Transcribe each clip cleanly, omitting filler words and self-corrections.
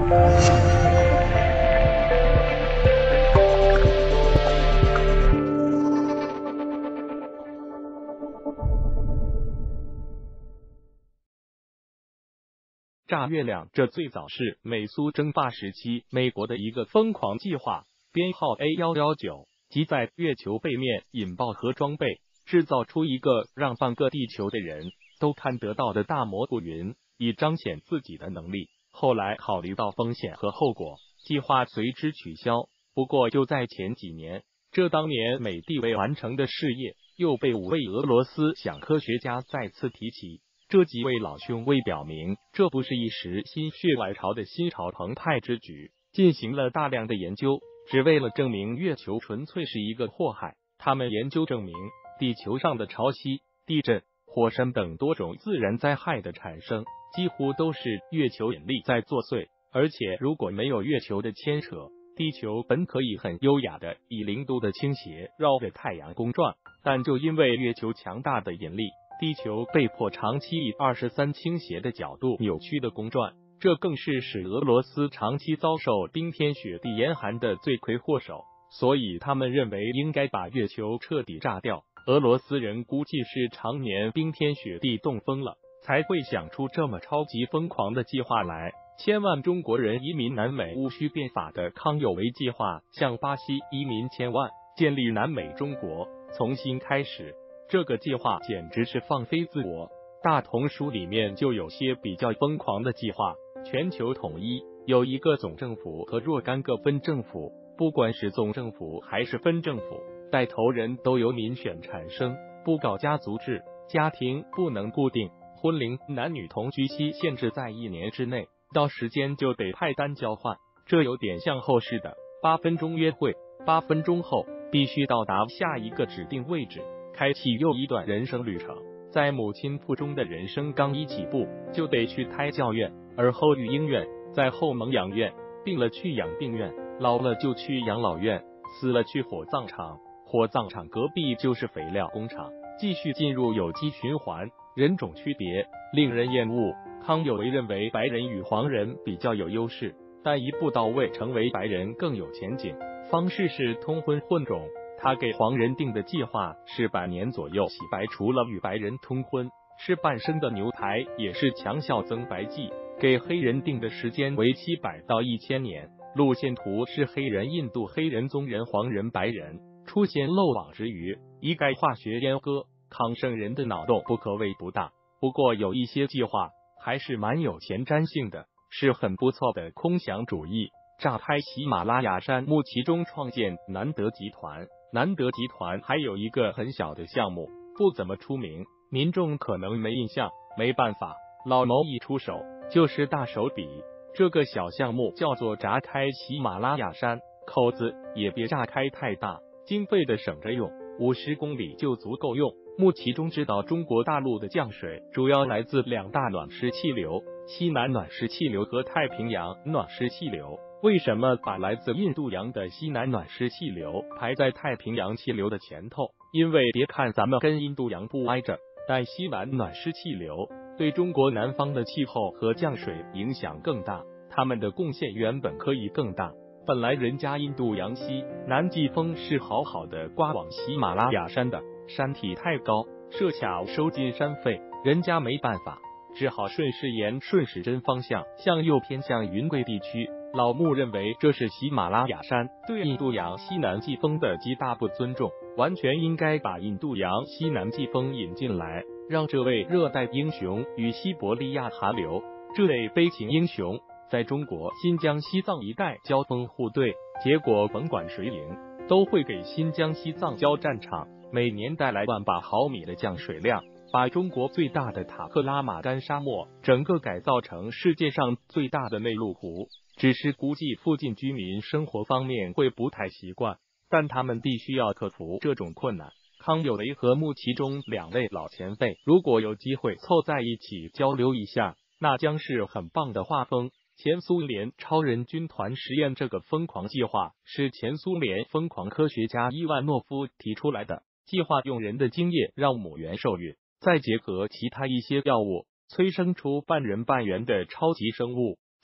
炸月亮，这最早是美苏争霸时期美国的一个疯狂计划，编号 A119， 即在月球背面引爆核装备，制造出一个让半个地球的人都看得到的大蘑菇云，以彰显自己的能力。后来考虑到风险和后果，计划随之取消。不过就在前几年，这当年美帝未完成的事业又被5位俄罗斯想科学家再次提起。这几位老兄为表明这不是一时心血来潮的心潮澎湃之举，进行了大量的研究，只为了证明月球纯粹是一个祸害。他们研究证明，地球上的潮汐、地震、火山等多种自然灾害的产生，几乎都是月球引力在作祟。而且如果没有月球的牵扯，地球本可以很优雅的以0度的倾斜绕着太阳公转，但就因为月球强大的引力，地球被迫长期以23倾斜的角度扭曲的公转，这更是使俄罗斯长期遭受冰天雪地严寒的罪魁祸首。所以他们认为应该把月球彻底炸掉。俄罗斯人估计是常年冰天雪地冻疯了，才会想出这么超级疯狂的计划来。千万中国人移民南美戊戌变法的康有为计划，向巴西移民1000万，建立南美中国，从新开始。这个计划简直是放飞自我。大同书里面就有些比较疯狂的计划，全球统一，有一个总政府和若干个分政府，不管是总政府还是分政府，带头人都由民选产生，不搞家族制，家庭不能固定，婚龄男女同居期限制在1年之内，到时间就得派单交换。这有点像后世的8分钟约会，8分钟后必须到达下一个指定位置，开启又一段人生旅程。在母亲腹中的人生刚一起步，就得去胎教院，而后育婴院，在后蒙养院，病了去养病院，老了就去养老院，死了去火葬场，火葬场隔壁就是肥料工厂，继续进入有机循环。人种区别令人厌恶。康有为认为白人与黄人比较有优势，但一步到位成为白人更有前景。方式是通婚混种。他给黄人定的计划是100年左右洗白，除了与白人通婚，吃半生的牛排也是强效增白剂。给黑人定的时间为700到1000年，路线图是黑人、印度黑人、棕人、黄人、白人，出现漏网之鱼，一概化学阉割。康圣人的脑洞不可谓不大，不过有一些计划还是蛮有前瞻性的，是很不错的空想主义。炸开喜马拉雅山木其中创建南德集团。南德集团还有一个很小的项目，不怎么出名，民众可能没印象。没办法，老谋一出手就是大手笔。这个小项目叫做炸开喜马拉雅山，口子也别炸开太大，经费的省着用，50公里就足够用。木其中知道中国大陆的降水主要来自2大暖湿气流，西南暖湿气流和太平洋暖湿气流。为什么把来自印度洋的西南暖湿气流排在太平洋气流的前头？因为别看咱们跟印度洋不挨着，但西南暖湿气流对中国南方的气候和降水影响更大，它们的贡献原本可以更大。本来人家印度洋西南季风是好好的刮往喜马拉雅山的，山体太高，设卡收进山肺，人家没办法，只好顺势沿顺时针方向向右偏向云贵地区。老穆认为这是喜马拉雅山对印度洋西南季风的极大不尊重，完全应该把印度洋西南季风引进来，让这位热带英雄与西伯利亚寒流这类悲情英雄在中国新疆西藏一带交锋互对，结果甭管谁赢，都会给新疆西藏交战场，每年带来万把毫米的降水量，把中国最大的塔克拉玛干沙漠整个改造成世界上最大的内陆湖。只是估计附近居民生活方面会不太习惯，但他们必须要克服这种困难。康有为和穆其中2位老前辈如果有机会凑在一起交流一下，那将是很棒的画风。前苏联超人军团实验这个疯狂计划是前苏联疯狂科学家伊万诺夫提出来的，计划用人的精液让母猿受孕，再结合其他一些药物，催生出半人半猿的超级生物。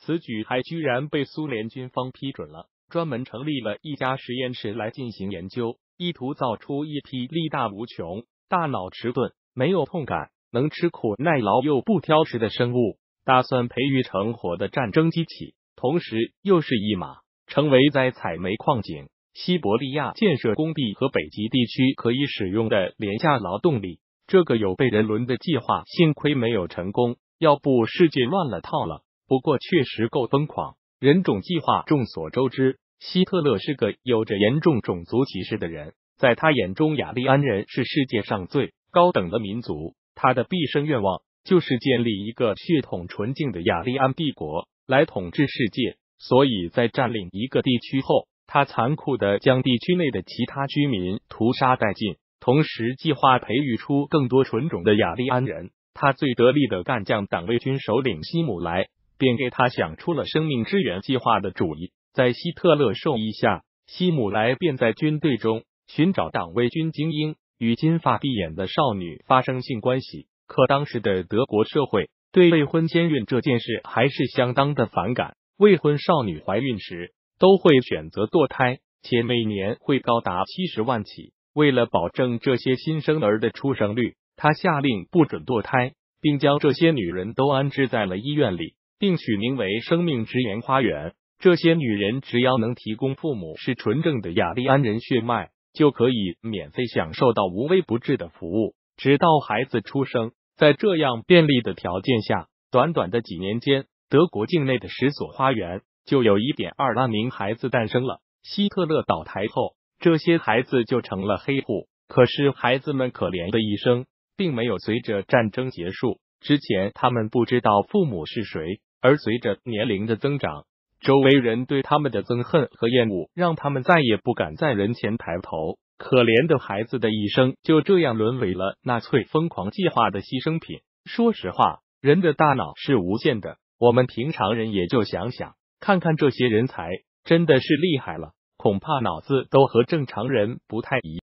此举还居然被苏联军方批准了，专门成立了一家实验室来进行研究，意图造出一批力大无穷、大脑迟钝、没有痛感、能吃苦耐劳又不挑食的生物，打算培育成活的战争机器，同时又是一马，成为在采煤矿井、西伯利亚建设工地和北极地区可以使用的廉价劳动力。这个有备人伦的计划幸亏没有成功，要不世界乱了套了。不过确实够疯狂。人种计划众所周知，希特勒是个有着严重种族歧视的人，在他眼中雅利安人是世界上最高等的民族，他的毕生愿望就是建立一个血统纯净的雅利安帝国来统治世界。所以在占领一个地区后，他残酷地将地区内的其他居民屠杀殆尽，同时计划培育出更多纯种的雅利安人。他最得力的干将党卫军首领希姆莱便给他想出了生命之源计划的主意。在希特勒授意下，希姆莱便在军队中寻找党卫军精英，与金发碧眼的少女发生性关系。可当时的德国社会对未婚先孕这件事还是相当的反感，未婚少女怀孕时都会选择堕胎，且每年会高达70万起。为了保证这些新生儿的出生率，他下令不准堕胎，并将这些女人都安置在了医院里，并取名为生命之源花园。这些女人只要能提供父母是纯正的雅利安人血脉，就可以免费享受到无微不至的服务，直到孩子出生。在这样便利的条件下，短短的几年间，德国境内的10所花园就有 1.2 万名孩子诞生了。希特勒倒台后，这些孩子就成了黑户。可是孩子们可怜的一生并没有随着战争结束。之前他们不知道父母是谁，而随着年龄的增长，周围人对他们的憎恨和厌恶让他们再也不敢在人前抬头。可怜的孩子的一生就这样沦为了纳粹疯狂计划的牺牲品。说实话，人的大脑是无限的，我们平常人也就想想，看看这些人才真的是厉害了，恐怕脑子都和正常人不太一样。